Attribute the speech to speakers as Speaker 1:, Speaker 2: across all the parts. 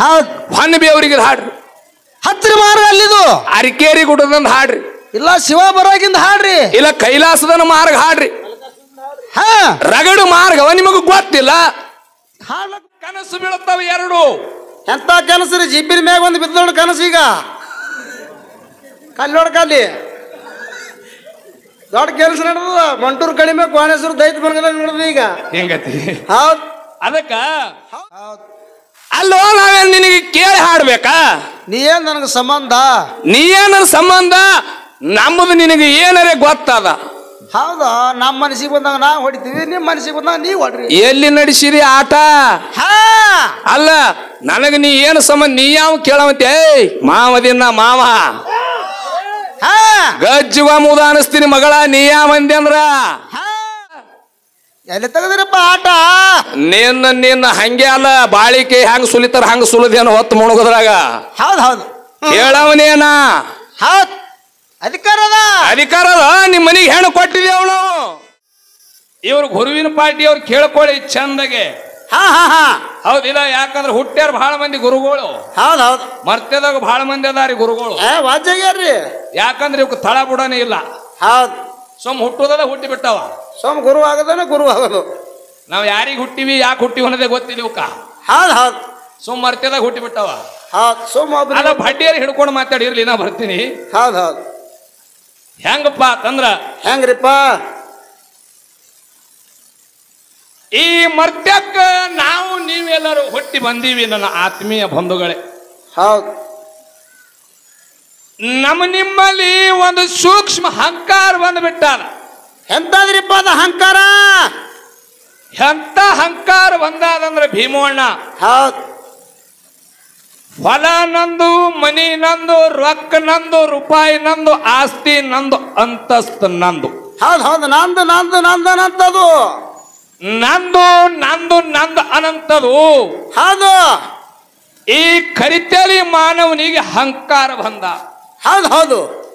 Speaker 1: ಹೌದ್
Speaker 2: ಹೊನ್ನಬಿ ಅವ್ರಿಗೆ ಹಾಡ್ರಿ.
Speaker 1: ಹತ್ತಿರ ಮಾರ್ಗ ಅಲ್ಲಿದು
Speaker 2: ಅರಿಕೇರಿ ಗುಡ್ಡದಂದ ಹಾಡ್ರಿ.
Speaker 1: ಇಲ್ಲ ಶಿವ ಬರೋಗಿಂದ ಹಾಡ್ರಿ.
Speaker 2: ಇಲ್ಲ ಕೈಲಾಸದನ ಮಾರ್ಗ ಹಾಡ್ರಿ.
Speaker 1: ಹಾ
Speaker 2: ರಗಡು ಮಾರ್ಗವ ನಿಮಗ ಗೊತ್ತಿಲ್ಲ.
Speaker 1: ಹಾಡ್ಲಕ್
Speaker 2: ಕನಸು ಬೀಳುತ್ತವ ಎರಡು.
Speaker 1: ಎಂತ ಕನಸ್ರಿ ಜಿಬ್ಬಿನ ಮ್ಯಾಗ ಒಂದು ಬಿದ್ದೋಣ ಕನಸು. ಈಗ ಕಲ್ಲಿ ನೋಡ್ಕಲ್ಲಿ ದೊಡ್ಡ ಕೆಲಸ ನಡೆದ ಮಂಟೂರು ಕಡಿಮೆ ಕೋಣೇಶ್ವರ ದೈತ ಬರಗದ ನಡೆದ. ಈಗ
Speaker 2: ಹೆಂಗತಿ
Speaker 1: ಹೌದ್
Speaker 2: ಅದಕ್ಕ
Speaker 1: ಹೌದ್
Speaker 2: ಅಲ್ಲೋ ನಾವೇನ್ ನಿನಗೆ ಕೇಳಿ ಹಾಡ್ಬೇಕಾ?
Speaker 1: ನೀ ಏನ್ ನನಗೆ ಸಂಬಂಧ?
Speaker 2: ನೀ ಏನ ಸಂಬಂಧ? ನಮ್ಮದು ನಿನಗೆ ಏನರೇ ಗೊತ್ತದ.
Speaker 1: ಹೌದಾ ನಮ್ಮ ಮನಸ್ಸಿಗೆ ಬಂದಾಗ ನಾ ಹೊಡಿತೀವಿ, ನಿಮ್ಮ ಮನಸ್ಸಿಗೆ ಬಂದಾಗ ನೀ ಹೊಡ್ರಿ.
Speaker 2: ಎಲ್ಲಿ ನಡೆಸಿರಿ ಆಟ?
Speaker 1: ಹಾ
Speaker 2: ಅಲ್ಲ ನನಗ ನೀ ಏನು ಸಂಬಂಧ? ನೀ ಯಾವ ಕೇಳವಂತೆ? ಏಯ್ ಮಾವದಿನ ಮಾವ
Speaker 1: ಹಾ
Speaker 2: ಗಜ್ಜುವ ಮುದ ಅನಿಸ್ತೀನಿ ಮಗಳ. ನೀ ಯಾವ ಮಂದಿ ಅಂದ್ರ
Speaker 1: ಎಲ್ಲಿ ತೆಗದಿರಪ್ಪ ಆಟ?
Speaker 2: ನಿನ್ನ ಹಂಗೆ ಅಲ್ಲ, ಬಾಳಿಕೆ ಹೆಂಗ್ ಸುಲಿತಾರ ಹಂಗ ಸುಲಿದೇನು ಹೊತ್ತು ಮುಣುಗದ್ರಾಗ.
Speaker 1: ಹೌದ್ ಹೌದು
Speaker 2: ಕೇಳವನೇನ?
Speaker 1: ಹೌದ್ ಅಧಿಕಾರದ
Speaker 2: ನಿಮ್ ಮನಿಗೆ ಹೆಣ್ಣು ಕೊಟ್ಟಿದೆ ಅವಳು. ಇವ್ರ ಗುರುವಿನ ಪಾರ್ಟಿ ಅವ್ರು ಕೇಳ್ಕೊಳ್ಳಿ ಚಂದಗೆ.
Speaker 1: ಹಾ ಹಾ ಹಾ
Speaker 2: ಹೌದಿಲ್ಲ? ಯಾಕಂದ್ರೆ ಹುಟ್ಟ್ಯಾರ ಬಹಳ ಮಂದಿ ಗುರುಗಳು,
Speaker 1: ಹೌದ್ ಹೌದು
Speaker 2: ಮರ್ತ್ಯದಾಗ ಬಹಳ ಮಂದಿ ಅದಾರಿ ಗುರುಗಳು.
Speaker 1: ವಾಜ್ಯಾಗ್ಯಾರ್ರಿ.
Speaker 2: ಯಾಕಂದ್ರೆ ಇವಕ್ಕೆ ತಳ ಬುಡನೇ ಇಲ್ಲ.
Speaker 1: ಹೌದ್
Speaker 2: ಸುಮ್ ಹುಟ್ಟೋದ ಹುಟ್ಟಿ ಬಿಟ್ಟವ.
Speaker 1: ಸೋಮ ಗುರು ಆಗದನ ಗುರು ಆಗೋದು.
Speaker 2: ನಾವ್ ಯಾರಿಗೆ ಹುಟ್ಟಿವಿ ಯಾಕೆ ಹುಟ್ಟಿವಿ ಅನ್ನೋದೇ ಗೊತ್ತಿಲ್ಲ ಇವಕ್ಕ.
Speaker 1: ಹೌದ್ ಹೌದ್
Speaker 2: ಸುಮ್ ಮರ್ತ್ಯದಾಗ ಹುಟ್ಟಿ ಬಿಟ್ಟವ.
Speaker 1: ಹೌದ್ ಸೋಮ
Speaker 2: ಅಲ್ಲ ಬಡ್ಡಿಯರ್ ಹಿಡ್ಕೊಂಡು ಮಾತಾಡಿರ್ಲಿ, ನಾ ಬರ್ತೀನಿ.
Speaker 1: ಹೌದ್ ಹೌದ್
Speaker 2: ಹೆಂಗಪ್ಪ ಅಂತಂದ್ರ
Speaker 1: ಹೆಂಗ್ರಿಪ್ಪ?
Speaker 2: ಈ ಮರ್ತ್ಯಕ್ಕ ನಾವು ನೀವೆಲ್ಲರೂ ಹುಟ್ಟಿ ಬಂದೀವಿ ನನ್ನ ಆತ್ಮೀಯ ಬಂಧುಗಳೇ.
Speaker 1: ಹೌದ್
Speaker 2: ನಿಮ್ಮಲ್ಲಿ ಒಂದು ಸೂಕ್ಷ್ಮ ಅಹಂಕಾರ ಬಂದ್ಬಿಟ್ಟಾನ.
Speaker 1: ಎಂತಾದ್ರಿಪ್ಪ ಅದ ಅಹಂಕಾರ?
Speaker 2: ಎಂತ ಅಹಂಕಾರ ಬಂದಾದಂದ್ರೆ ಭೀಮಣ್ಣ,
Speaker 1: ಹೌದ್
Speaker 2: ಹೊಲ ನಂದು, ಮನಿ ನಂದು, ರೊಕ್ಕ ನಂದು, ರೂಪಾಯಿ ನಂದು, ಆಸ್ತಿ ನಂದು, ಅಂತಸ್ತು ನಂದು.
Speaker 1: ಹೌದ್ ಹೌದು ನಂದು ನಂದು ನಂದು ಅನಂತದು.
Speaker 2: ನಂದು ನಂದು ನಂದು ಅನಂತದು.
Speaker 1: ಹೌದು
Speaker 2: ಈ ಕರಿತೇಲಿ ಮಾನವನಿಗೆ ಅಹಂಕಾರ ಬಂದ.
Speaker 1: ಹೌದು ಹೌದು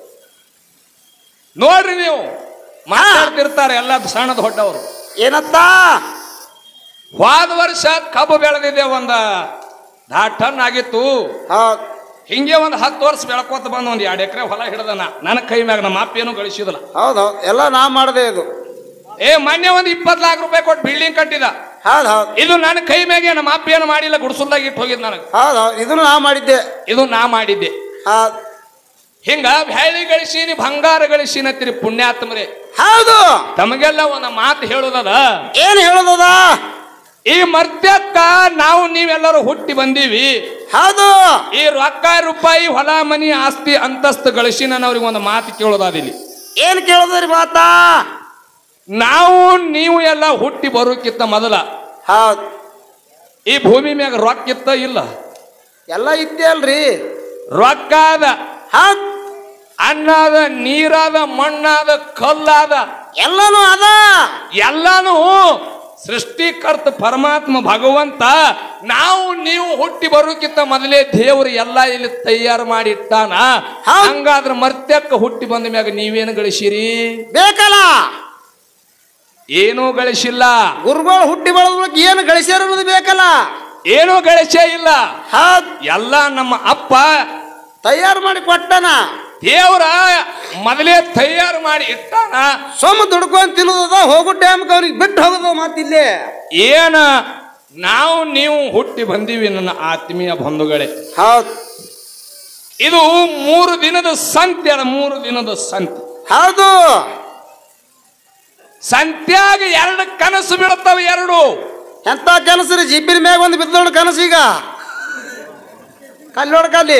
Speaker 2: ನೋಡ್ರಿ ನೀವು ಮಾತಾಡ್ತಿರ್ತಾರೆ ಎಲ್ಲ ಸಣ್ಣ ದೊಡ್ಡವರು.
Speaker 1: ಏನತ್ತ?
Speaker 2: ಹೋದ ವರ್ಷ ಕಬ್ಬು ಬೆಳೆದಿದೆ, 1 ಟನ್ ಆಗಿತ್ತು.
Speaker 1: ಹೌದ್
Speaker 2: ಹಿಂಗೆ 10 ವರ್ಷ ಬೆಳ್ಕೋತ ಬಂದ 1-2 ಎಕರೆ ಹೊಲ ಹಿಡ್ದನ. ನನ್ನ ಕೈ ಮ್ಯಾಗ ನಮ್ಮ ಅಪ್ಪ ಏನು ಗಳಿಸಿದಲ್ಲ.
Speaker 1: ಹೌದ್ ಹೌದ್ ಎಲ್ಲ ನಾ ಮಾಡದೆ ಇದು.
Speaker 2: ಮೊನ್ನೆ 20 ಲಕ್ಷ ರೂಪಾಯಿ ಕೊಟ್ಟು ಬಿಲ್ಡಿಂಗ್ ಕಟ್ಟಿದ.
Speaker 1: ಹೌದ್ ಹೌದ್
Speaker 2: ಇದು ನನ್ನ ಕೈ ಮ್ಯಾಗೆ ನಮ್ಮ ಅಪ್ಪ ಏನು ಮಾಡಿಲ್ಲ, ಗುಡ್ಸಲ್ದಾಗ ಇಟ್ಟು ಹೋಗಿದ್ ನನಗೆ.
Speaker 1: ಹೌದ್ ಹೌದ್ ಇದನ್ನು ನಾ ಮಾಡಿದ್ದೆ.
Speaker 2: ಇದು ನಾ ಮಾಡಿದ್ದೆ.
Speaker 1: ಹೌದ್
Speaker 2: ಹಿಂಗ ಬ್ಯಾಳಿ ಗಳಿಸೀನಿ, ಬಂಗಾರ ಗಳಿಸೀನಿ ಅಂತೀರಿ ಪುಣ್ಯಾತ್ಮರೇ.
Speaker 1: ಹೌದು
Speaker 2: ತಮಗೆಲ್ಲ ಒಂದು ಮಾತು ಹೇಳುದದ.
Speaker 1: ಏನ್ ಹೇಳೋದದ?
Speaker 2: ಈ ಮರ್ತ್ಯಕ್ಕ ನಾವು ನೀವೆಲ್ಲರೂ ಹುಟ್ಟಿ ಬಂದೀವಿ.
Speaker 1: ಹೌದು
Speaker 2: ಈ ರೊಕ್ಕ ರೂಪಾಯಿ ಹೊಲ ಮನಿ ಆಸ್ತಿ ಅಂತಸ್ತು ಗಳಿಸಿ ನಾನು ಅವ್ರಿಗೆ ಒಂದು ಮಾತು ಕೇಳೋದಾದಿಲ್ಲಿ.
Speaker 1: ಏನ್ ಕೇಳೋದ್ರಿ ಮಾತಾ?
Speaker 2: ನಾವು ನೀವು ಎಲ್ಲ ಹುಟ್ಟಿ ಬರೋಕ್ಕಿಂತ ಮೊದಲ
Speaker 1: ಹೌದ್
Speaker 2: ಈ ಭೂಮಿ ಮ್ಯಾಗ ರೊಕ್ಕಿತ್ತ ಇಲ್ಲ?
Speaker 1: ಎಲ್ಲ ಇದ್ದೆ ಅಲ್ರಿ.
Speaker 2: ರೊಕ್ಕ ಅದ,
Speaker 1: ಹೌದ್
Speaker 2: ಅನ್ನಾದ, ನೀರಾದ, ಮಣ್ಣಾದ, ಕಲ್ಲಾದ,
Speaker 1: ಎಲ್ಲಾನು ಅದ.
Speaker 2: ಎಲ್ಲಾನು ಸೃಷ್ಟಿಕರ್ತ ಪರಮಾತ್ಮ ಭಗವಂತ ನಾವು ನೀವು ಹುಟ್ಟಿ ಬರೋಕ್ಕಿಂತ ಮೊದಲೇ ದೇವರು ಎಲ್ಲ ಇಲ್ಲಿ ತಯಾರು ಮಾಡಿ ಇಟ್ಟಾನ. ಹಂಗಾದ್ರ ಮರ್ತ್ಯಕ್ಕ ಹುಟ್ಟಿ ಬಂದ ಮ್ಯಾಗ ನೀವೇನು ಗಳಿಸಿರಿ?
Speaker 1: ಬೇಕಲ್ಲ,
Speaker 2: ಏನೂ ಗಳಿಸಿಲ್ಲ.
Speaker 1: ಗುರುಗಳು ಹುಟ್ಟಿ ಬೆಳೆದ ಏನು ಗಳಿಸ್ಯಾರ ಅನ್ನೋದು ಬೇಕಲ್ಲ.
Speaker 2: ಏನೂ ಗಳಿಸೇ ಇಲ್ಲ.
Speaker 1: ಹೌದ್
Speaker 2: ಎಲ್ಲ ನಮ್ಮ ಅಪ್ಪ
Speaker 1: ತಯಾರು ಮಾಡಿ ಕೊಟ್ಟನ.
Speaker 2: ದೇವರ ಮೊದಲೇ ತಯಾರು ಮಾಡಿ ಇಟ್ಟಾನ.
Speaker 1: ಸೊಮ್ಮ ದುಡ್ಕೊಂಡ್ ತಿನ್ನೋದ, ಹೋಗೋ ಟೈಮ್ಗೆ ಅವ್ರಿಗೆ ಬಿಟ್ಟು ಹೋಗೋದು. ಮಾತಿಲ್ಲೇ
Speaker 2: ಏನ ನಾವು ನೀವು ಹುಟ್ಟಿ ಬಂದೀವಿ ನನ್ನ ಆತ್ಮೀಯ ಬಂಧುಗಳೇ.
Speaker 1: ಹೌದ್
Speaker 2: ಇದು 3 ದಿನದ ಸಂತೆ ಅದ. 3 ದಿನದ ಸಂತೆ.
Speaker 1: ಹೌದು
Speaker 2: ಸಂತ್ಯಾಗ 2 ಕನಸು ಬೀಳುತ್ತವೆ. 2
Speaker 1: ಎಂತ ಕನಸ್ರಿ? ಜಿಬ್ಬಿನ ಮ್ಯಾಗ ಒಂದು ಬಿದ್ದೋಣ ಕನಸು. ಈಗ ಕಲ್ಲಿ ನೋಡ್ಕಲ್ಲಿ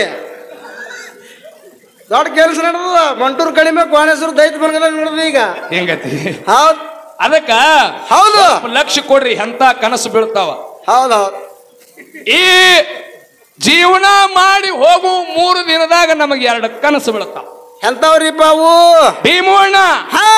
Speaker 1: ದೊಡ್ಡ ಕೆಲಸ ನಡೆದ ಮಂಟೂರು ಕಡಿಮೆ ಕೋಣೇಶ್ವರ ದೈತ ಬರಗದ ನಡೆದ. ಈಗ
Speaker 2: ಹೆಂಗತಿ?
Speaker 1: ಹೌದ್
Speaker 2: ಅದಕ್ಕ
Speaker 1: ಹೌದು
Speaker 2: ಲಕ್ಷ್ಯ ಕೊಡ್ರಿ, ಎಂತ ಕನಸು ಬೀಳ್ತಾವ.
Speaker 1: ಹೌದ್ ಹೌದ್
Speaker 2: ಈ ಜೀವನ ಮಾಡಿ ಹೋಗು 3 ದಿನದಾಗ ನಮಗೆ 2 ಕನಸು ಬೀಳ್ತಾವ.
Speaker 1: ಎಂತವ್ರಿಪ್ಪ ಅವು?
Speaker 2: ಭೀಮಣ್ಣ,
Speaker 1: ಹಾ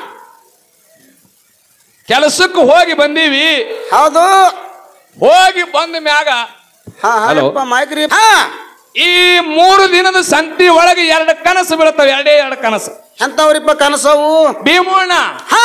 Speaker 2: ಕೆಲಸಕ್ಕೆ ಹೋಗಿ ಬಂದೀವಿ.
Speaker 1: ಹೌದು
Speaker 2: ಹೋಗಿ ಬಂದ ಮ್ಯಾಗ
Speaker 1: ಹಾ ಹಾ ಮೈಕ್ರಿ. ಹಾ
Speaker 2: ಈ 3 ದಿನದ ಸಂತಿ ಒಳಗೆ 2 ಕನಸು ಬೀಳ್ತಾವ. 2 ಕನಸು.
Speaker 1: ಎಂತವ್ರಿಪ್ಪ ಕನಸವು?
Speaker 2: ಭೀಮಣ್ಣ,
Speaker 1: ಹಾ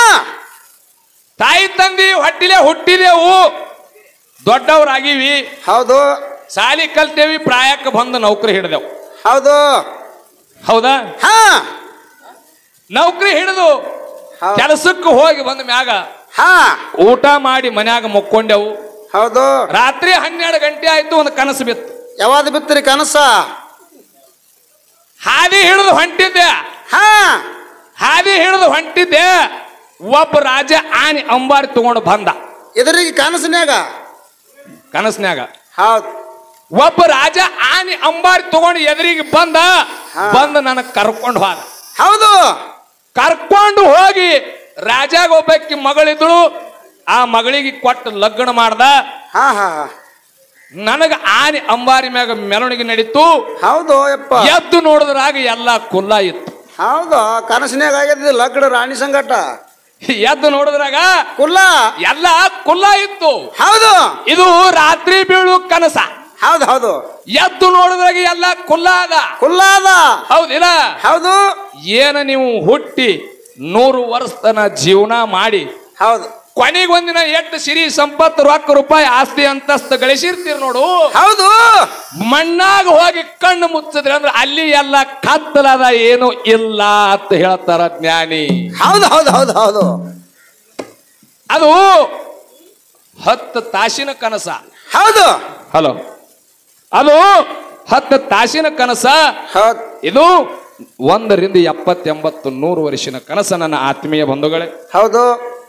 Speaker 2: ತಾಯಿ ತಂದಿ ಹೊಟ್ಟಿಲೆ ಹುಟ್ಟಿದೆವು, ದೊಡ್ಡವರಾಗಿವಿ.
Speaker 1: ಹೌದು
Speaker 2: ಸಾಲಿ ಕಲ್ತೇವಿ, ಪ್ರಾಯಕ್ಕೆ ಬಂದು ನೌಕರಿ ಹಿಡ್ದೆವು.
Speaker 1: ಹೌದು.
Speaker 2: ಹೌದಾ?
Speaker 1: ಹಾ,
Speaker 2: ನೌಕರಿ ಹಿಡಿದು ಕೆಲಸಕ್ಕೆ ಹೋಗಿ ಬಂದ ಮ್ಯಾಗ
Speaker 1: ಹಾ,
Speaker 2: ಊಟ ಮಾಡಿ ಮನ್ಯಾಗ ಮುಕ್ಕೊಂಡೆವು.
Speaker 1: ಹೌದು.
Speaker 2: ರಾತ್ರಿ 12 ಗಂಟೆ ಆಯ್ತು, ಒಂದು ಕನಸು ಬಿತ್ತು.
Speaker 1: ಯಾವಾಗ ಬಿತ್ತರಿ ಕನಸ?
Speaker 2: ಹಾದಿ ಹಿಡಿದು ಹೊಂಟಿದ್ದೆ.
Speaker 1: ಹಾ,
Speaker 2: ಹಾದಿ ಹಿಡಿದು ಹೊಂಟಿದ್ದೆ, ಒಬ್ಬ ರಾಜ ಆನೆ ಅಂಬಾರಿ ತಗೊಂಡು ಬಂದ.
Speaker 1: ಎದುರಿಗೆ ಕನಸಿನ್ಯಾಗ?
Speaker 2: ಕನಸ್ನ್ಯಾಗ
Speaker 1: ಹೌದು.
Speaker 2: ಒಬ್ಬ ರಾಜ ಆನೆ ಅಂಬಾರಿ ತಗೊಂಡು ಎದುರಿಗೆ ಬಂದ. ನನಗೆ ಕರ್ಕೊಂಡು ಹೋದ.
Speaker 1: ಹೌದು.
Speaker 2: ಕರ್ಕೊಂಡು ಹೋಗಿ ರಾಜಾಗ ಒಬ್ಬಾಕಿ ಮಗಳಿದ್ಳು, ಆ ಮಗಳಿಗೆ ಕೊಟ್ಟು ಲಗ್ನ ಮಾಡ್ದ.
Speaker 1: ಹಾ, ಹಾ,
Speaker 2: ನನಗ ಆನೆ ಅಂಬಾರಿ ಮ್ಯಾಗ ಮೆರವಣಿಗೆ ನಡೀತು.
Speaker 1: ಹೌದು. ಯಪ್ಪ,
Speaker 2: ಎದ್ದು ನೋಡಿದ್ರಾಗ ಎಲ್ಲ ಕುಲ್ಲ ಇತ್ತು.
Speaker 1: ಹೌದು. ಕನಸಿನ್ಯಾಗ ಆಗ್ಯದ ಲಗ್ನ ರಾಣಿ ಸಂಗಟ.
Speaker 2: ಎದ್ದು ನೋಡಿದ್ರಾಗ
Speaker 1: ಕುಲ್ಲ
Speaker 2: ಎಲ್ಲ ಕುಲ್ಲ ಇತ್ತು.
Speaker 1: ಹೌದು.
Speaker 2: ಇದು ರಾತ್ರಿ ಬೀಳು ಕನಸ.
Speaker 1: ಹೌದು, ಹೌದು.
Speaker 2: ಎದ್ದು ನೋಡಿದ್ರಾಗ ಎಲ್ಲ ಕುಲ್ಲ ಅದ.
Speaker 1: ಕುಲ್ಲ ಅದ.
Speaker 2: ಹೌದಿಲ್ಲ?
Speaker 1: ಹೌದು.
Speaker 2: ಏನ ನೀವು ಹುಟ್ಟಿ 100 ವರ್ಷ ತನ ಜೀವನ ಮಾಡಿ
Speaker 1: ಹೌದು.
Speaker 2: ಕೊನೆಗೊಂದಿನ ಎಷ್ಟು ಸಿರಿ ಸಂಪತ್ತು ರೊಕ್ಕ ರೂಪಾಯಿ ಆಸ್ತಿ ಅಂತಸ್ತು ಗಳಿಸಿರ್ತೀರಿ ನೋಡು.
Speaker 1: ಹೌದು.
Speaker 2: ಮಣ್ಣಾಗ ಹೋಗಿ ಕಣ್ಣು ಮುಚ್ಚಿದ್ರೆ ಅಂದ್ರೆ ಅಲ್ಲಿ ಎಲ್ಲ ಕತ್ತಲದ ಏನು ಇಲ್ಲ ಅಂತ ಹೇಳ್ತಾರ ಜ್ಞಾನಿ.
Speaker 1: ಹೌದು, ಹೌದು, ಹೌದು, ಹೌದು.
Speaker 2: ಅದು 10 ತಾಸಿನ ಕನಸ.
Speaker 1: ಹೌದು.
Speaker 2: ಹಲೋ, ಅದು 10 ತಾಸಿನ ಕನಸ.
Speaker 1: ಹೌದು.
Speaker 2: ಇದು 1 ರಿಂದ 70, 80, 100 ವರ್ಷದ ಕನಸ ನನ್ನ ಆತ್ಮೀಯ ಬಂಧುಗಳೇ.
Speaker 1: ಹೌದು.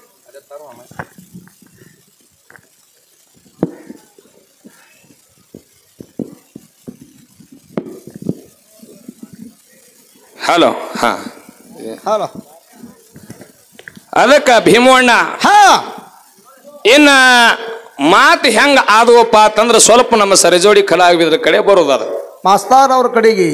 Speaker 2: ಹಲೋ. ಹಾ,
Speaker 1: ಹಲೋ.
Speaker 2: ಅದಕ್ಕ ಭೀಮಣ್ಣ
Speaker 1: ಹಾ,
Speaker 2: ಇನ್ನ ಮಾತು ಹೆಂಗ ಆದವಪ್ಪ ಅಂತಂದ್ರೆ ಸ್ವಲ್ಪ ನಮ್ಮ ಸರಿಜೋಡಿ ಕಲಾವಿದರ ಕಡೆ ಬರೋದದ.
Speaker 1: ಮಾಸ್ತಾರ್ ಅವ್ರ ಕಡೆಗೆ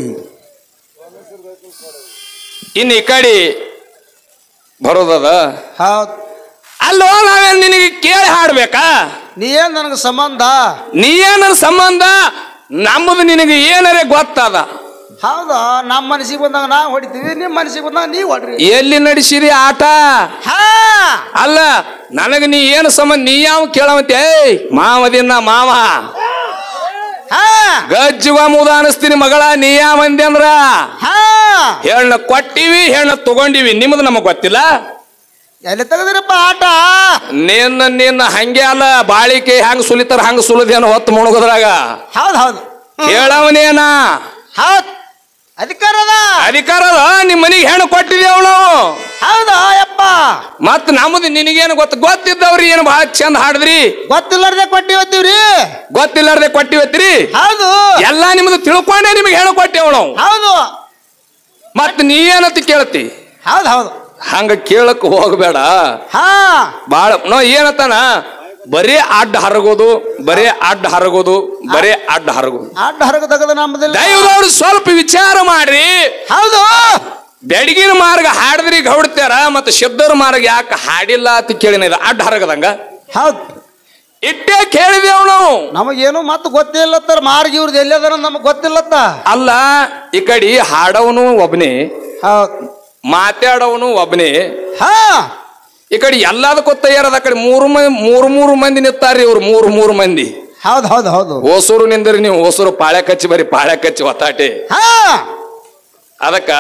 Speaker 2: ಇನ್ನು ಈ ಕಡೆ ಬರೋದದ.
Speaker 1: ಹೌದು.
Speaker 2: ಅಲ್ಲೋ, ನಾವೇನ್ ನಿನಗೆ ಕೇಳಿ ಹಾಡ್ಬೇಕಾ?
Speaker 1: ನೀ ಏನ್ ನನಗೆ ಸಂಬಂಧ?
Speaker 2: ನೀ ಏನ ಸಂಬಂಧ? ನಮ್ಮದು ನಿನಗೆ ಏನರೇ ಗೊತ್ತದ.
Speaker 1: ಹೌದು. ನಮ್ಮ ಮನಸ್ಸಿಗೆ ಬಂದಾಗ ನಾ ಹೊಡಿತೀವಿ, ನಿಮ್ಮ ಮನಸ್ಸಿಗೆ ಬಂದಾಗ ನೀ ಹೊಡ್ರಿ.
Speaker 2: ಎಲ್ಲಿ ನಡೆಸಿರಿ ಆಟ?
Speaker 1: ಹಾ,
Speaker 2: ಅಲ್ಲ, ನನಗ ನೀ ಏನು ಸಂಬಂಧ? ನೀ ಯಾವ ಕೇಳವಂತೆ? ಮಾವದಿನ ಮಾವ
Speaker 1: ಹಾ,
Speaker 2: ಗಜ್ಜುವ ಮುದ ಅನಿಸ್ತೀನಿ ಮಗಳ. ನೀ ಯಾವ ಮಂದಿ ಅಂದ್ರ
Speaker 1: ಹಾ,
Speaker 2: ಹೆಣ್ಣ ಕೊಟ್ಟಿವಿ, ಹೆಣ್ಣ ತಗೊಂಡಿವಿ. ನಿಮ್ದು ನಮಗ್ ಗೊತ್ತಿಲ್ಲ.
Speaker 1: ಎಲ್ಲಿ ತೆಗದಿರಪ್ಪ ಆಟ?
Speaker 2: ನಿನ್ನ ಹಂಗೆ ಅಲ್ಲ, ಬಾಳಿಕೆ ಹೆಂಗ್ ಸುಲಿತಾರ ಹಂಗ ಸುಲಿದೇನು ಹೊತ್ತು ಮುಣುಗದ್ರಾಗ.
Speaker 1: ಹೌದು, ಹೌದು.
Speaker 2: ಹೇಳವನೇನ?
Speaker 1: ಹೌದು. ಅಧಿಕಾರದ
Speaker 2: ನಿಮ್ಮ ಮನಿಗೆ ಹೆಣ್ಣು ಕೊಟ್ಟಿದ್ದೇವ್ ನಾವು.
Speaker 1: ಹೌದಾ ಯಪ್ಪ?
Speaker 2: ಮತ್ ನಮ್ದು ನಿನಗೇನು ಗೊತ್ತಿದ್ದವ್ರಿ ಏನು ಬಹಳ ಚಂದ ಹಾಡಿದ್ರಿ.
Speaker 1: ಗೊತ್ತಿಲ್ಲಾರ್ದೆ ಕೊಟ್ಟಿವತ್ತೀವ್ರಿ.
Speaker 2: ಗೊತ್ತಿಲ್ಲಾರ್ದೆ ಕೊಟ್ಟಿವತ್ರಿ.
Speaker 1: ಹೌದು.
Speaker 2: ಎಲ್ಲಾ ನಿಮ್ದು ತಿಳ್ಕೊಂಡೆ ನಿಮಗೆ ಹೆಣ್ಣು ಕೊಟ್ಟೇವ್ ನಾವು.
Speaker 1: ಹೌದು.
Speaker 2: ಮತ್ ನೀ ಏನಂತ ಕೇಳ್ತಿ?
Speaker 1: ಹೌದು, ಹೌದು.
Speaker 2: ಹಂಗ ಕೇಳಕ್ ಹೋಗ್ಬೇಡ.
Speaker 1: ಹಾ,
Speaker 2: ಬಾಳ ಏನತ್ತಾನ, ಬರೀ ಅಡ್ಡ ಹರಗೋದು, ಬರೀ ಅಡ್ಡ ಹರಗೋದು, ಬರೀ ಅಡ್ಡ ಹರಗೋದು.
Speaker 1: ಅಡ್ಡ ಹರಗ ತಗದ ನಮ್ಮದಿಲ್ಲ.
Speaker 2: ದೈವದವ್ರು ಸ್ವಲ್ಪ ವಿಚಾರ ಮಾಡ್ರಿ.
Speaker 1: ಹೌದು.
Speaker 2: ಬೆಡಗಿನ ಮಾರ್ಗ ಹಾಡಿದ್ರಿ ಗೌಡ್ತಾರ, ಮತ್ತೆ ಶಬ್ದರ ಮಾರ್ಗ ಯಾಕೆ ಹಾಡಿಲ್ಲ ಅಂತ ಕೇಳಿನ. ಇದು ಅಡ್ಡ ಹರಗದಂಗ.
Speaker 1: ಹೌದು.
Speaker 2: ಇಟ್ಟೇ ಕೇಳಿದೇವ್ ನಾವು.
Speaker 1: ನಮಗೇನು ಮತ್ತೆ ಗೊತ್ತಿಲ್ಲತ್ತಾರ. ಮಾರ್ಗ ಇವ್ರದ್ದು ಎಲ್ಲದಾರ ನಮಗ್ ಗೊತ್ತಿಲ್ಲತ್ತ.
Speaker 2: ಅಲ್ಲ, ಈ ಕಡೆ ಹಾಡವನು ಒಬ್ನೇ,
Speaker 1: ಹೌದು,
Speaker 2: ಮಾತಾಡವನು ಒಬ್ನೇ.
Speaker 1: ಹಾ,
Speaker 2: ಈ ಕಡೆ ಎಲ್ಲದಕ್ಕೂ ತಯಾರದ. ಆ ಕಡೆ ಮೂರು ಮಂದಿ ನಿಂತಾರ್ರಿ. ಇವ್ರು ಮೂರು ಮಂದಿ.
Speaker 1: ಹೌದು, ಹೌದು, ಹೌದು.
Speaker 2: ಹೊಸೂರು ನಿಂದ್ರಿ ನೀವು. ಹೊಸೂರು ಪಾಳ್ಯ ಕಚ್ಚಿ ಬರೀ ಪಾಳ್ಯ ಕಚ್ಚಿ ಒತ್ತಾಟೆ.
Speaker 1: ಹಾ,
Speaker 2: ಅದಕ್ಕ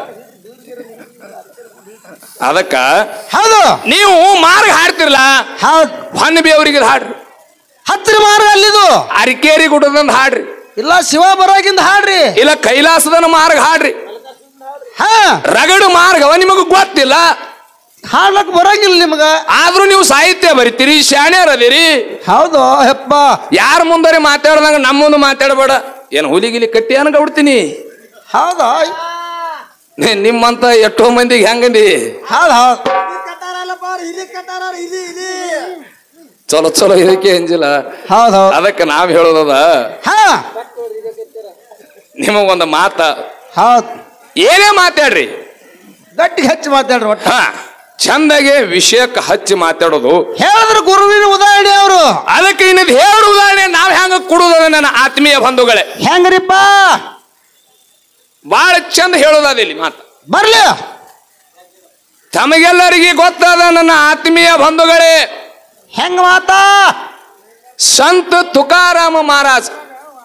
Speaker 1: ಹೌದು.
Speaker 2: ನೀವು ಮಾರ್ಗ ಹಾಡ್ತಿರ್ಲ.
Speaker 1: ಹೌದು.
Speaker 2: ಹೊನ್ನಬಿ ಅವ್ರಿಗೆ ಹಾಡ್ರಿ.
Speaker 1: ಹತ್ತಿರ ಮಾರ್ಗ ಅಲ್ಲಿದು.
Speaker 2: ಅರಿಕೇರಿ ಗುಡ್ಡದಂದ್ ಹಾಡ್ರಿ.
Speaker 1: ಇಲ್ಲ ಶಿವ ಬರೋಗಿಂದ ಹಾಡ್ರಿ.
Speaker 2: ಇಲ್ಲ ಕೈಲಾಸದನ ಮಾರ್ಗ ಹಾಡ್ರಿ.
Speaker 1: ಹಾ,
Speaker 2: ರಗಡು ಮಾರ್ಗವ ನಿಮಗ ಗೊತ್ತಿಲ್ಲ,
Speaker 1: ಹಾಡ್ಲಕ್ ಬರಂಗಿಲ್ಲ ನಿಮ್ಗ.
Speaker 2: ಆದ್ರೂ ನೀವು ಸಾಹಿತ್ಯ ಬರಿತೀರಿ, ಶಾಣ್ಯರ್ ಅದಿರಿ.
Speaker 1: ಹೌದು ಹೆಪ್ಪ.
Speaker 2: ಯಾರ ಮುಂದರಿ ಮಾತಾಡ್ದಂಗ ನಮ್ಮ ಮುಂದೆ ಮಾತಾಡಬೇಡ. ಏನ್ ಹುಲಿಗಿಲಿ ಕಟ್ಟಿ ಅನ್ಗ ಬಿಡ್ತೀನಿ.
Speaker 1: ಹೌದು.
Speaker 2: ನಿಮ್ಮಂತ ಎಷ್ಟೋ ಮಂದಿಗೆ ಹೆಂಗಂದಿ.
Speaker 1: ಹೌದು, ಹೌದು.
Speaker 2: ಚಲೋ ಚಲೋ ಇದಕ್ಕೆ ಅಂಜಿಲ್ಲ.
Speaker 1: ಹೌದು, ಹೌದು.
Speaker 2: ಅದಕ್ಕೆ ನಾವ್ ಹೇಳೋದದ,
Speaker 1: ಹಾ,
Speaker 2: ನಿಮಗೊಂದು ಮಾತ.
Speaker 1: ಹೌದು.
Speaker 2: ಏನೇ ಮಾತಾಡ್ರಿ,
Speaker 1: ಗಟ್ಟಿಗೆ ಹಚ್ಚಿ ಮಾತಾಡ್ರಿ. ಒಟ್ಟ
Speaker 2: ಚಂದಾಗೆ ವಿಷಯಕ್ಕೆ ಹಚ್ಚಿ ಮಾತಾಡೋದು.
Speaker 1: ಹೇಳಿದ್ರು ಗುರುವಿನ ಉದಾಹರಣೆ ಅವರು.
Speaker 2: ಅದಕ್ಕೆ ಇನ್ನೊಂದು ಹೇಳು ಉದಾಹರಣೆ ನಾವ್ ಹೆಂಗ ಕೊಡುದ ನನ್ನ ಆತ್ಮೀಯ ಬಂಧುಗಳೇ.
Speaker 1: ಹೆಂಗ್ರಿಪ್ಪ?
Speaker 2: ಬಹಳ ಚಂದ ಹೇಳೋದಾದ ಇಲ್ಲಿ ಮಾತು.
Speaker 1: ಬರ್ಲಿ.
Speaker 2: ತಮಗೆಲ್ಲರಿಗೆ ಗೊತ್ತಾದ ನನ್ನ ಆತ್ಮೀಯ ಬಂಧುಗಳೇ.
Speaker 1: ಹೆಂಗ ಮಾತಾ?
Speaker 2: ಸಂತ ತುಕಾರಾಮ ಮಹಾರಾಜ್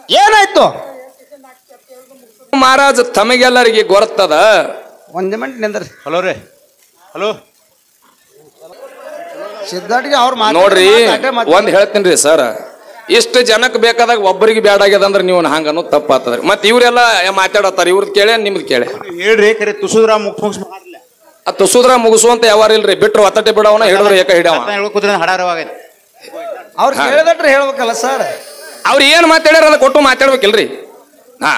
Speaker 1: ಏನಾಯ್ತು?
Speaker 2: ಮಹಾರಾಜ್ ತಮಗೆಲ್ಲರಿಗೆ ಗೊತ್ತದ.
Speaker 1: ಒಂದ್ ಮಿನಿಟ್ ನಿಂದ್ರಿ.
Speaker 3: ಹಲೋ ರೀ. ಹಲೋ
Speaker 1: ಸಿದ್ಧಾಟಿಗೆ ಅವ್ರು
Speaker 2: ನೋಡ್ರಿ, ಒಂದ್ ಹೇಳ್ತೀನಿ ಸರ್, ಇಷ್ಟು ಜನಕ್ಕೆ ಬೇಕಾದಾಗ ಒಬ್ಬರಿಗೆ ಬ್ಯಾಡ ಆಗ್ಯದ ಅಂದ್ರೆ ನೀವು ಹಂಗ ಅನ್ನೋದು ತಪ್ಪಾತದ್ರಿ. ಮತ್ತೆ ಇವರೆಲ್ಲ ಮಾತಾಡತ್ತಾರ, ಇವ್ರದ್ ಕೇಳೆ ನಿಮ್ದು ಕೇಳೆ
Speaker 3: ಹೇಳ್ರಿ. ಕರೆ ತುಸುದ್ರ ಮುಗಿಸ್ ಮಾಡ್ರಲ್ಲ.
Speaker 2: ಆ ತುಸುದ್ರ ಮುಗಿಸುವಂತ ಯಾವಾರ ಇಲ್ರಿ. ಬಿಟ್ರು ಒತ್ತಟೆ ಬಿಡವನ, ಹಿಡಿದ್ರು ಏಕ ಹಿಡವ.
Speaker 3: ಹೇಳ್ಕೊದ್ರೆ ಹಡಾರವಾಗೈತಿ.
Speaker 1: ಅವ್ರು ಹೇಳಿದಟ್ರೆ ಹೇಳ್ಬೇಕಲ್ಲ ಸರ್.
Speaker 2: ಅವ್ರು ಏನ್ ಮಾತಾಡ್ಯಾರ ಅದ ಕೊಟ್ಟು ಮಾತಾಡ್ಬೇಕಿಲ್ರಿ. ಹಾ,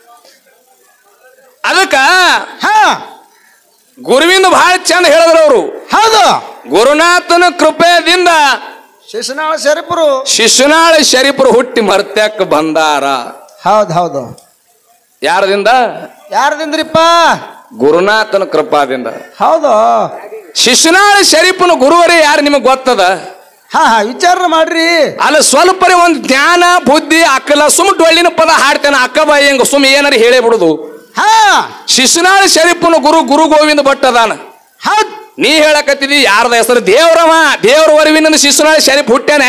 Speaker 2: ಅದಕ್ಕ
Speaker 1: ಹಾ
Speaker 2: ಗುರುವಿಂದ ಬಹಳ ಚಂದ ಹೇಳಿದ್ರು ಅವರು.
Speaker 1: ಹೌದು.
Speaker 2: ಗುರುನಾಥನ ಕೃಪೆಯಿಂದ
Speaker 1: ಶಿಶುನಾಳ ಶರೀಫರು
Speaker 2: ಶಿಶುನಾಳ ಶರೀಫರು ಹುಟ್ಟಿ ಮರ್ತ್ಯಕ್ ಬಂದಾರ.
Speaker 1: ಹೌದು ಹೌದು.
Speaker 2: ಯಾರದಿಂದ?
Speaker 1: ಯಾರದಿಂದ್ರಿಪ್ಪ?
Speaker 2: ಗುರುನಾಥನ ಕೃಪಾದಿಂದ.
Speaker 1: ಹೌದು.
Speaker 2: ಶಿಶುನಾಳ ಶರೀಫನ ಗುರುವರೇ ಯಾರು ನಿಮಗ್ ಗೊತ್ತದ?
Speaker 1: ಹಾ ಹಾ, ವಿಚಾರ ಮಾಡ್ರಿ.
Speaker 2: ಅಲ್ಲಿ ಸ್ವಲ್ಪರಿ ಒಂದು ಜ್ಞಾನ ಬುದ್ಧಿ ಅಕ್ಕಲ ಸುಮ್ ಡೊಳ್ಳಿನ ಪದ ಹಾಡ್ತೇನೆ ಅಕ್ಕ ಬಾಯಿ ಹೆಂಗ ಸುಮ್ ಏನಾರ ಹೇಳೇ ಬಿಡುದು.
Speaker 1: ಹಾ,
Speaker 2: ಶಿಶುನಾಳ ಶರೀಫನ ಗುರು ಗೋವಿಂದ ಭಟ್ ಅದಾನ.
Speaker 1: ಹೌದ್.
Speaker 2: ನೀ ಹೇಳಕತ್ತಿದಿ ಯಾರದ ಹೆಸರು? ದೇವ್ರವ. ದೇವ್ರ ವರವಿನಿಂದ ಶಿಶುನಾಳ ಶರೀಫ್ ಹುಟ್ಟ್ಯಾನ.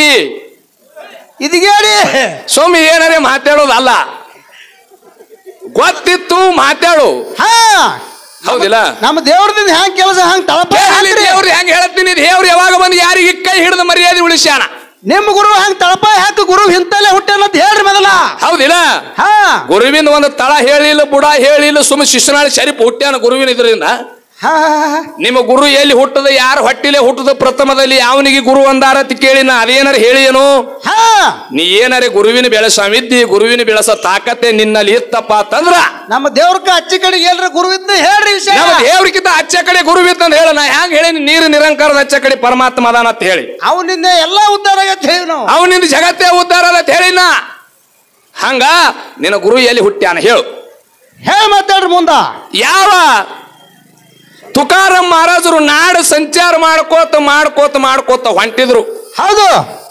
Speaker 1: ಇದೀಗೇಳಿ
Speaker 2: ಸುಮ್ ಏನಾರೇ ಮಾತಾಡೋದಲ್ಲ, ಗೊತ್ತಿತ್ತು ಮಾತಾಡು.
Speaker 1: ಹಾ,
Speaker 2: ಹೌದಿಲ್ಲ?
Speaker 1: ನಮ್ಮ ದೇವ್ರದಿಂದ ಹೆಂಗ್ ಕೆಲಸ ಹಂಗ್ ತಳಪ.
Speaker 2: ದೇವ್ರು ಹೆಂಗ್ ಹೇಳತ್ತೀನಿ, ದೇವ್ರು ಯಾವಾಗ ಬಂದು ಯಾರಿಗೆ ಕೈ ಹಿಡಿದು ಮರ್ಯಾದೆ ಉಳಿಸ್ಯಾನ.
Speaker 1: ನಿಮ್ಮ ಗುರು ಹಂಗ್ ತಳಪ ಹಾಕಿ ಗುರು ಇಂತಲ್ಲೇ ಹುಟ್ಟ್ಯಾನ ಅಂತ ಹೇಳ್ರಿ ಮೊದಲ.
Speaker 2: ಹೌದಿಲ್ಲ?
Speaker 1: ಹಾ,
Speaker 2: ಗುರುವಿನ ಒಂದು ತಳ ಹೇಳಿಲ್ಲ, ಬುಡ ಹೇಳಿಲ್ಲ, ಸುಮ್ಮ ಶಿಶುನಾಳ ಶರೀಫ್ ಹುಟ್ಟ್ಯಾನ ಗುರುವಿನ ಇದರಿಂದ.
Speaker 1: ಹಾ,
Speaker 2: ನಿಮ್ಮ ಗುರು ಎಲ್ಲಿ ಹುಟ್ಟದ, ಯಾರು ಹೊಟ್ಟಿಲೆ ಹುಟ್ಟದ ಪ್ರಥಮದಲ್ಲಿ ಅವನಿಗೆ ಗುರು ಅಂದಾರ ಅಂತ ಕೇಳಿ ನಾ ಅದೇನಾರ ಹೇಳಿ ಏನು?
Speaker 1: ಹಾ,
Speaker 2: ನೀ ಏನಾರ ಗುರುವಿನ ಬೆಳೆಸವಿದ್ದಿ, ಗುರುವಿನ ಬೆಳೆಸ ತಾಕತ್ತೆ ನಿನ್ನಲ್ಲಿ ಇತ್ತಪ್ಪ ಅಂತಂದ್ರ
Speaker 1: ನಮ್ಮ ದೇವ್ರಕ್ಕ ಅಚ್ಚಿ ಕಡೆಗೆ ಎಲ್ರ ಗುರು ಇದ್ದ ಹೇಳ್ರಿ ವಿಷಯ.
Speaker 2: ನಮ್ಮ ದೇವ್ರಿಗಿಂತ ಅಚ್ಚ ಕಡೆ ಗುರುವಿತ್ತ ಅಂತ ಹೇಳ. ನಾ ಹ್ಯಾಂಗ ಹೇಳಿ ನೀರು ನಿರಂಕಾರದ ಅಚ್ಚ ಕಡೆ ಪರಮಾತ್ಮ ಅದಾನ ಅಂತ ಹೇಳಿ.
Speaker 1: ಅವನಿಂದ ಎಲ್ಲಾ ಉದ್ಧಾರ ಆಗತ್ತೆ ಹೇಳಿ ನಾವು.
Speaker 2: ಅವನಿಂದ ಜಗತ್ತೇ ಉದ್ಧಾರ ಅಂತ ಹೇಳಿನ. ಹಂಗ ನಿನ್ನ ಗುರು ಎಲ್ಲಿ ಹುಟ್ಟ್ಯಾನ ಹೇಳು.
Speaker 1: ಹೇಳಿ ಮಾತಾಡ್ರಿ ಮುಂದ.
Speaker 2: ಯಾವ ತುಕಾರಾಮ್ ಮಹಾರಾಜರು ನಾಡು ಸಂಚಾರ ಮಾಡ್ಕೋತ ಮಾಡ್ಕೋತ ಮಾಡ್ಕೋತ ಹೊಂಟಿದ್ರು.
Speaker 1: ಹೌದು.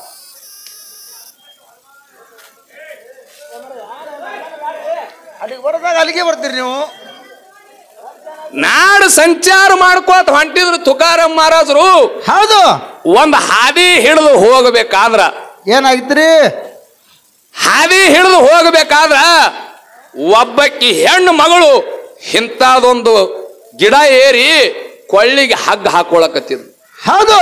Speaker 1: ಅಲ್ಲಿಗೆ ಬರೋದಾಗ ಅಲ್ಲಿಗೆ ಬರ್ತೀರಿ ನೀವು.
Speaker 2: ನಾಡು ಸಂಚಾರ ಮಾಡ್ಕೋತ ಹೊಂಟಿದ್ರು ತುಕಾರಾಮ್ ಮಹಾರಾಜರು.
Speaker 1: ಹೌದು.
Speaker 2: ಒಂದು ಹಾದಿ ಹಿಡಿದು ಹೋಗಬೇಕಾದ್ರ,
Speaker 1: ಏನಾಗಿತ್ರಿ?
Speaker 2: ಹಾದಿ ಹಿಡಿದು ಹೋಗಬೇಕಾದ್ರ ಒಬ್ಬಕ್ಕಿ ಹೆಣ್ಣು ಮಗಳು ಇಂಥದೊಂದು ಗಿಡ ಏರಿ ಕೊಳ್ಳಿಗೆ ಹಗ್ಗ ಹಾಕೊಳಕತ್ತಿದ್ರು.
Speaker 1: ಹೌದು.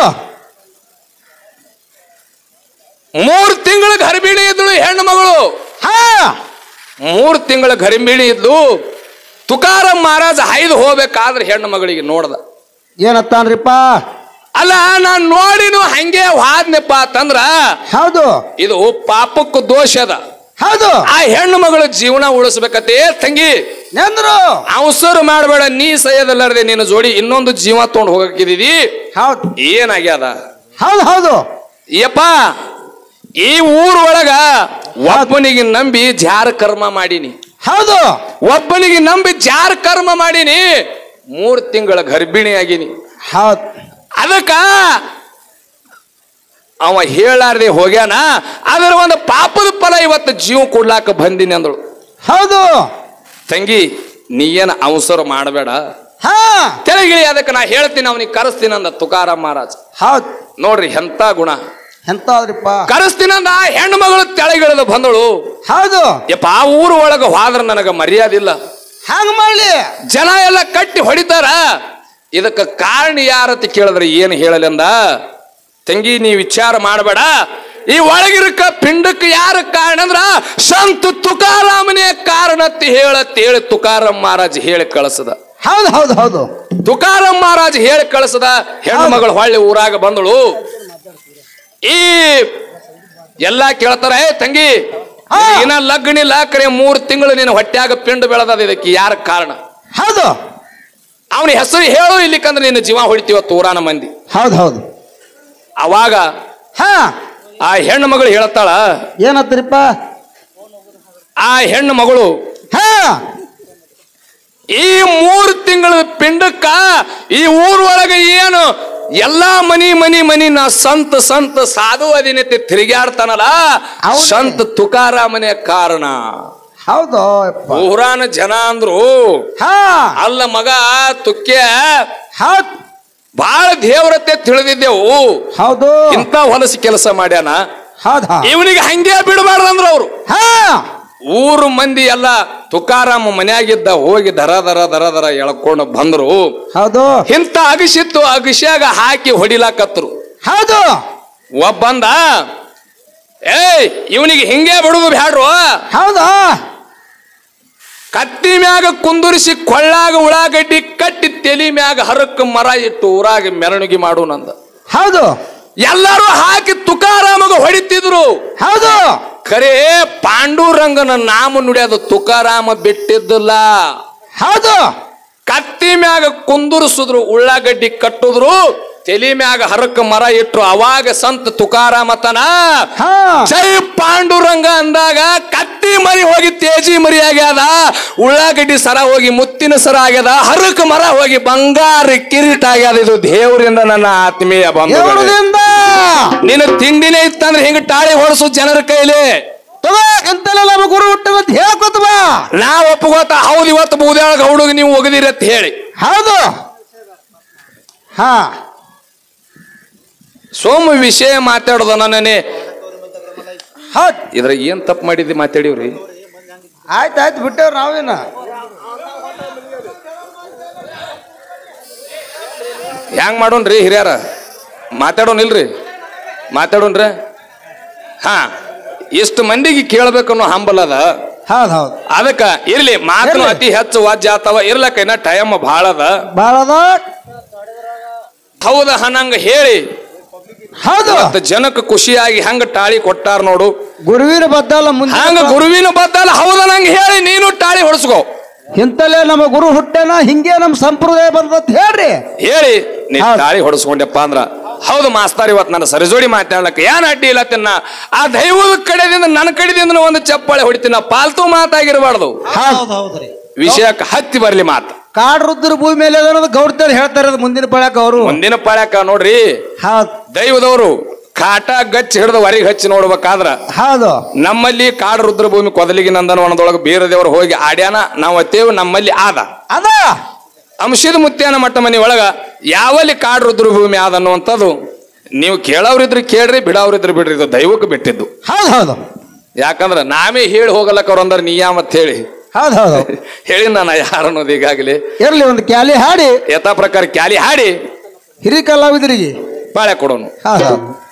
Speaker 2: 3 ತಿಂಗಳ ಗರ್ಭಿಣಿ ಇದ್ಳು ಹೆಣ್ಣು ಮಗಳು.
Speaker 1: ಹಾ,
Speaker 2: 3 ತಿಂಗಳ ಗರ್ಭಿಣಿ ಇದ್ಲು. ತುಕಾರಾಮ್ ಮಹಾರಾಜ ಹಾಯ್ದು ಹೋಗ್ಬೇಕಾದ್ರೆ ಹೆಣ್ಣು ಮಗಳಿಗೆ ನೋಡ್ದ.
Speaker 1: ಏನತ್ತಾನ್ರಿಪ್ಪ?
Speaker 2: ಅಲ್ಲ, ನಾನ್ ನೋಡಿನು ಹಂಗೆ ವಾದ್ನೆಪ್ಪ ಅಂತಂದ್ರ
Speaker 1: ಹೌದು.
Speaker 2: ಇದು ಪಾಪಕ್ಕೂ ದೋಷ ಅದ.
Speaker 1: ಹೌದು.
Speaker 2: ಆ ಹೆಣ್ಣು ಮಗಳು ಜೀವನ ಉಳಿಸ್ಬೇಕತ್ತೆ ತಂಗಿ.
Speaker 1: ನೆಂದ್ರು
Speaker 2: ಅವಸರು ಮಾಡಬೇಡ, ನೀ ಸೈಯದಲ್ಲಾರದೆ ನಿನ್ನ ಜೋಡಿ ಇನ್ನೊಂದು ಜೀವ ತಗೊಂಡು ಹೋಗಕ್ಕಿದೀವಿ.
Speaker 1: ಹೌದು.
Speaker 2: ಏನಾಗ್ಯದ?
Speaker 1: ಹೌದು ಹೌದು.
Speaker 2: ಯಪ್ಪ, ಈ ಊರೊಳಗ ಒಬ್ಬನಿಗೆ ನಂಬಿ ಜಾರ ಕರ್ಮ ಮಾಡೀನಿ.
Speaker 1: ಹೌದು.
Speaker 2: ಒಬ್ಬನಿಗೆ ನಂಬಿ ಜಾರ ಕರ್ಮ ಮಾಡೀನಿ. 3 ತಿಂಗಳ ಗರ್ಭಿಣಿ ಆಗೀನಿ.
Speaker 1: ಹೌದು.
Speaker 2: ಅದಕ್ಕ ಅವ ಹೇಳಾರ್ದೆ ಹೋಗ್ಯಾನ. ಅದರ ಒಂದು ಪಾಪದ ಫಲ ಇವತ್ತು ಜೀವ ಕೊಡ್ಲಾಕ ಬಂದಿನಿ ಅಂದಳು.
Speaker 1: ಹೌದು.
Speaker 2: ತಂಗಿ, ನೀ ಏನ ಅವಸರ ಮಾಡಬೇಡ,
Speaker 1: ಹಾ,
Speaker 2: ತೆಳಗಿಳಿ. ಅದಕ್ಕೆ ನಾ ಹೇಳ್ತೀನಿ, ಅವನಿಗೆ ಕರೆಸ್ತೀನಿ ಅಂದ ತುಕಾರಾಮ್ ಮಹಾರಾಜ್.
Speaker 1: ಹೌದು.
Speaker 2: ನೋಡ್ರಿ ಎಂತ ಗುಣ.
Speaker 1: ಎಂತಾದ್ರಿಪ್ಪ?
Speaker 2: ಕರೆಸ್ತೀನಂದ ಹೆಣ್ಣು ಮಗಳು ತೆಳಗಿಳಿದು ಬಂದಳು.
Speaker 1: ಹೌದು.
Speaker 2: ಯಪ್ಪ, ಆ ಊರು ಒಳಗ ಹೋದ್ರ ನನಗ ಮರ್ಯಾದಿಲ್ಲ.
Speaker 1: ಹಂಗ ಮಾಡ್ಲಿ.
Speaker 2: ಜನ ಎಲ್ಲ ಕಟ್ಟಿ ಹೊಡಿತಾರ. ಇದಕ್ಕ ಕಾರಣ ಯಾರತಿ ಕೇಳಿದ್ರೆ ಏನು ಹೇಳಲೆಂದ? ತಂಗಿ, ನೀ ವಿಚಾರ ಮಾಡಬೇಡ. ಈ ಒಳಗಿರಕ ಪಿಂಡಕ್ಕೆ ಯಾರ ಕಾರಣ ಅಂದ್ರ ಸಂತ ತುಕಾರಾಮನೇ ಕಾರಣತ್ತಿ ಹೇಳಿ ತುಕಾರಾಮ್ ಮಹಾರಾಜ್ ಹೇಳಿ ಕಳಿಸದ.
Speaker 1: ಹೌದು ಹೌದು ಹೌದು.
Speaker 2: ತುಕಾರಾಮ್ ಮಹಾರಾಜ್ ಹೇಳಿ ಕಳಿಸದ. ಹೆಣ್ಣು ಮಗಳು ಹೊಳ್ಳಿ ಊರಾಗ ಬಂದಳು. ಈ ಎಲ್ಲಾ ಕೇಳ್ತಾರ, ಏ ತಂಗಿ, ಇನ್ನ ಲಗ್ನಿಲ್ಲ, ಕರೆ 3 ತಿಂಗಳು ನೀನು ಹೊಟ್ಟ್ಯಾಗ ಪಿಂಡ ಬೆಳೆದ. ಇದಕ್ಕೆ ಯಾರ ಕಾರಣ?
Speaker 1: ಹೌದು.
Speaker 2: ಅವನ ಹೆಸರು ಹೇಳು, ಇಲ್ಲಿಕಂದ್ರೆ ನಿನ್ನ ಜೀವ ಹೊಡಿತೀವತ್ತು ಊರಾನ ಮಂದಿ.
Speaker 1: ಹೌದು ಹೌದು.
Speaker 2: ಅವಾಗ
Speaker 1: ಹಾ,
Speaker 2: ಆ ಹೆಣ್ಣು ಮಗಳು ಹೇಳ್ತಾಳ.
Speaker 1: ಏನತ್ರಿಪ್ಪ?
Speaker 2: ಆ ಹೆಣ್ಣು ಮಗಳು,
Speaker 1: ಹಾ,
Speaker 2: ಈ 3 ತಿಂಗಳ ಪಿಂಡಕ್ಕ ಈ ಊರೊಳಗೆ ಏನು ಎಲ್ಲಾ ಮನಿ ನಾ ಸಂತ ಸಾಧು ಅದಿನತೆ ತಿರುಗಾಡ್ತಾನಲ್ಲ, ಸಂತ ತುಕಾರಾಮನೇ ಕಾರಣ.
Speaker 1: ಹೌದು.
Speaker 2: ಊರಾನ ಜನ ಅಂದ್ರು,
Speaker 1: ಹಾ,
Speaker 2: ಅಲ್ಲ ಮಗ ತುಕ್ಕೆ,
Speaker 1: ಹೌದು.
Speaker 2: ಬಹಳ ದೇವರತ್ತೆ ತಿಳಿದಿದ್ದೆವು.
Speaker 1: ಹೌದು.
Speaker 2: ಇಂಥ ಹೊಲಸು ಕೆಲಸ ಮಾಡ್ಯಾನ.
Speaker 1: ಹೌದಾ
Speaker 2: ಇವನಿಗೆ ಹಂಗೆ ಬಿಡಬಾರ್ದಂದ್ರ ಅವ್ರು
Speaker 1: ಹಾ
Speaker 2: ಊರು ಮಂದಿ ಎಲ್ಲ ತುಕಾರಾಮ ಮನ್ಯಾಗಿದ್ದ ಹೋಗಿ ದರ ದರ ದರ ದರ ಎಳ್ಕೊಂಡು ಬಂದ್ರು.
Speaker 1: ಹೌದು
Speaker 2: ಇಂತ ಅಗಸಿತ್ತು ಅಗಸ್ಯಾಗ ಹಾಕಿ ಹೊಡಿಲಾಕತ್ರು.
Speaker 1: ಹೌದು
Speaker 2: ಒಬ್ಬಂದ ಇವನಿಗೆ ಹಿಂಗೆ ಬಿಡುದು ಬ್ಯಾಡ್ರು,
Speaker 1: ಹೌದಾ
Speaker 2: ಕತ್ತಿ ಮ್ಯಾಗ ಕುಂದುರಿಸಿ ಕೊಳ್ಳಾಗ ಉಳ್ಳಾಗಡ್ಡಿ ಕಟ್ಟಿ ತೆಲಿ ಮ್ಯಾಗ ಹರಕ್ಕ ಮರ ಇಟ್ಟು ಊರಾಗ ಮೆರವಣಿಗೆ ಮಾಡು ನಂದ.
Speaker 1: ಹೌದು
Speaker 2: ಎಲ್ಲರೂ ಹಾಕಿ ತುಕಾರಾಮಗ ಹೊಡಿತಿದ್ರು.
Speaker 1: ಹೌದು
Speaker 2: ಖರೇ ಪಾಂಡುರಂಗನ ನಾಮ ನುಡಿಯೋದು ತುಕಾರಾಮ ಬಿಟ್ಟಿದ್ದಲ್ಲ.
Speaker 1: ಹೌದು
Speaker 2: ಕತ್ತಿ ಮ್ಯಾಗ ಕುಂದುರಿಸಿದ್ರು, ಉಳ್ಳಾಗಡ್ಡಿ ಕಟ್ಟುದ್ರು, ತೆಲಿ ಮ್ಯಾಗ ಹರಕ ಮರ ಇಟ್ರು. ಅವಾಗ ಸಂತ ತುಕಾರಾಮತನ ಜೈ ಪಾಂಡುರಂಗ ಅಂದಾಗ ಕತ್ತಿ ಮರಿ ಹೋಗಿ ತೇಜಿ ಮರಿ ಆಗ್ಯದ, ಉಳ್ಳಾಗಡ್ಡಿ ಸರ ಹೋಗಿ ಮುತ್ತಿನ ಸರ ಆಗ್ಯದ, ಹರಕ ಮರ ಹೋಗಿ ಬಂಗಾರ ಕಿರೀಟ ಆಗ್ಯದ. ಇದು ದೇವರಿಂದ ನನ್ನ ಆತ್ಮೀಯ ಬಂಧುಗಳೇ. ನಿನ್ನ ತಿಂಡಿನೇ ಇತ್ತಂದ್ರೆ ಹಿಂಗ ಟಾಳಿ ಹೊರಸು ಜನರ ಕೈಲಿ
Speaker 1: ಎಂತೆಲ್ಲ ನಮ್ಮ ಗುರು ಹುಟ್ಟದ ಹೇಳ್ಕೊತ ಬಾ.
Speaker 2: ನಾ ಒಪ್ಪಗೋತ ಹೌದು ಇವತ್ತು ಬೂದ್ಯಾಳ ಹುಡುಗ ನೀವು ಒಗದಿರಿ ಅಂತ ಹೇಳಿ.
Speaker 1: ಹೌದು ಹಾ
Speaker 2: ಸೋಮ ವಿಷಯ ಮಾತಾಡೋದು ನನ್ನೇ
Speaker 1: ಹೌದ್
Speaker 2: ಇದ್ರ ಏನ್ ತಪ್ಪು ಮಾಡಿದ್ದಿ ಮಾತಾಡಿವ್ರಿ.
Speaker 1: ಆಯ್ತಾಯ್ತು ಬಿಟ್ಟವ್ರ ನಾವೇನ
Speaker 2: ಹೆಂಗ್ ಮಾಡೋಣ್ರಿ ಹಿರಿಯಾರ, ಮಾತಾಡೋನಿಲ್ರಿ, ಮಾತಾಡೋಣ್ರಿ. ಹಾ ಇಷ್ಟು ಮಂದಿಗೆ ಕೇಳ್ಬೇಕನ್ನೋ ಹಂಬಲ್ ಅದ.
Speaker 1: ಹೌದ್ ಹೌದ್
Speaker 2: ಅದಕ್ಕ ಇರ್ಲಿ ಮಾತನು ಅತಿ ಹೆಚ್ಚು ವಾಜ್ಯ ಆತವ, ಇರ್ಲಕ್ಕ ಇನ್ನ ಟೈಮ್ ಭಾಳ ಅದ. ಹೌದ ಹನಂಗ ಹೇಳಿ
Speaker 1: ಹೌದು
Speaker 2: ಜನಕ್ಕೆ ಖುಷಿಯಾಗಿ ಹಂಗ ಟಾಳಿ ಕೊಟ್ಟಾರ ನೋಡು.
Speaker 1: ಗುರುವಿನ ಬದ್ದಲ್ಲ ಮುಂದೆ
Speaker 2: ಹಂಗ ಗುರುವಿನ ಬದ್ದಲ್ಲ ಹೌದ ನಂಗೆ ಹೇಳಿ ನೀನು ಟಾಳಿ ಹೊಡ್ಸ್ಕೋ.
Speaker 1: ಇಂತಲೇ ನಮ್ಮ ಗುರು ಹುಟ್ಟೇನ ಹಿಂಗೆ ನಮ್ಮ ಸಂಪ್ರದಾಯ ಬಂದತ್ ಹೇಳ್ರಿ
Speaker 2: ಹೇಳಿ ನೀ ಟಾಳಿ ಹೊಡ್ಸ್ಕೊಂಡೆಪ್ಪ ಅಂದ್ರ ಹೌದು ಮಾಸ್ತರ್ ಇವತ್ತು ನನ್ನ ಸರಿಜೋಡಿ ಮಾತಾಡ್ಲಕ್ಕ ಏನ್ ಅಡ್ಡಿ ಇಲ್ಲ ತಿನ್ನ. ಆ ದೈವದ ಕಡೆದಿಂದ ನನ್ನ ಕಡೆದಿಂದ ಒಂದು ಚಪ್ಪಾಳೆ ಹೊಡಿತೀನ, ಪಾಲ್ತು ಮಾತಾಗಿರಬಾರ್ದು. ವಿಷಯಕ್ಕೆ ಹತ್ತಿ ಬರ್ಲಿ ಮಾತು.
Speaker 1: ಕಾಡ್ ರುದ್ರ ಭೂಮಿ ಮೇಲೆ ಗೌಡ್ತಾರೆ ಹೇಳ್ತಾರೆ ಮುಂದಿನ ಪಾಳ್ಯಾಕ ಅವರು.
Speaker 2: ಮುಂದಿನ ಪಾಳ್ಯಾಕ ನೋಡ್ರಿ ದೈವದವರು ಕಾಟ ಗಚ್ಚಿ ಹಿಡಿದು ಹೊರಗೆ ಹಚ್ಚಿ ನೋಡ್ಬೇಕಾದ್ರ
Speaker 1: ಹೌದು
Speaker 2: ನಮ್ಮಲ್ಲಿ ಕಾಡು ರುದ್ರ ಭೂಮಿ ಕೊದಲಿಗೆ ನಂದನವನದೊಳಗೆ ಬೇರೆ ದೇವರು ಹೋಗಿ ಆಡ್ಯಾನ ನಾವು ಅತ್ತೇವು. ನಮ್ಮಲ್ಲಿ ಆದ ಅಂಶದ ಮುತ್ಯಾನ ಮಟ್ಟ ಮನಿ ಒಳಗ ಯಾವಲ್ಲಿ ಕಾಡು ರುದ್ರ ಭೂಮಿ ಆದ ಅನ್ನುವಂಥದ್ದು ನೀವು ಕೇಳವ್ರಿದ್ರು ಕೇಳ್ರಿ, ಬಿಡವ್ರಿದ್ರು ಬಿಡ್ರಿ. ಇದು ದೈವಕ್ಕೆ ಬಿಟ್ಟಿದ್ದು.
Speaker 1: ಹೌದು ಹೌದು
Speaker 2: ಯಾಕಂದ್ರ ನಾವೇ ಹೇಳಿ ಹೋಗಲಕ್ಕ ಅವ್ರ ಅಂದ್ರ ನೀಯಾ ಮತ್ ಹೇಳಿ
Speaker 1: ಹೌದು ಹೌದು
Speaker 2: ಹೇಳಿ ನಾನು ಯಾರು ಅನ್ನೋದು ಈಗಾಗಲೇ
Speaker 1: ಇರ್ಲಿ ಒಂದು ಕ್ಯಾಲಿ ಹಾಡಿ
Speaker 2: ಯಥಾ ಪ್ರಕಾರ ಕ್ಯಾಲಿ ಹಾಡಿ
Speaker 1: ಹಿರಿ ಕಲಾವಿದರಿಗೆ
Speaker 2: ಬಾಳೆ ಕೊಡೋನು.
Speaker 1: ಹೌದು